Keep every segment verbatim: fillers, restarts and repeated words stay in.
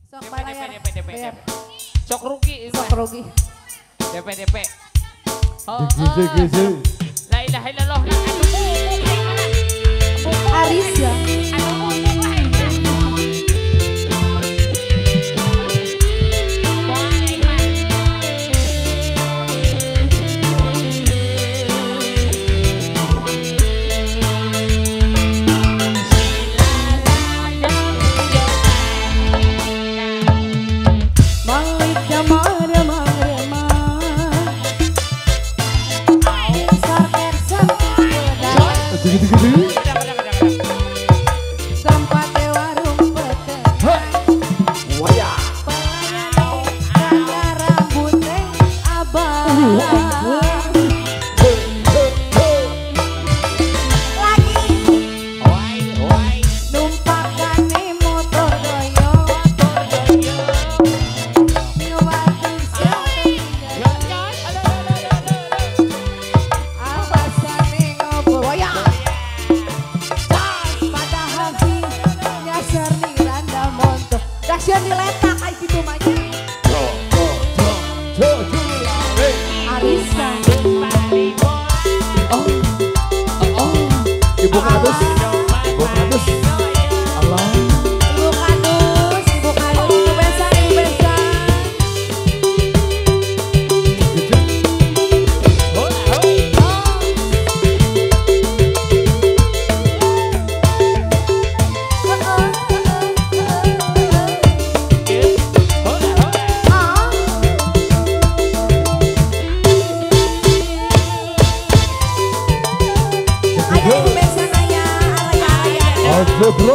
Sok D P, bayar. D P, D P, Bayar. D P. Sok rugi. Sok rugi. D P, D P. Oh, Gizi, oh. gizi. La ilaha illallah. Aris ya. Dahsyat diletak kayak gitu manya. Arisa. Oh, oh, Ibu Kadus, Ibu Kadus. Allah. Ibu Kadus, Ibu Kadus, Ibu Besan, Ibu Besan. Oke bro.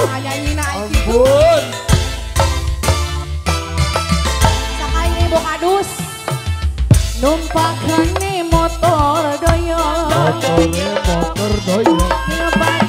nyanyi naik gitu. Ampun. Sakai ibu kadus. Numpakan nih motor doyong. Motornya motor doyong. Ngepak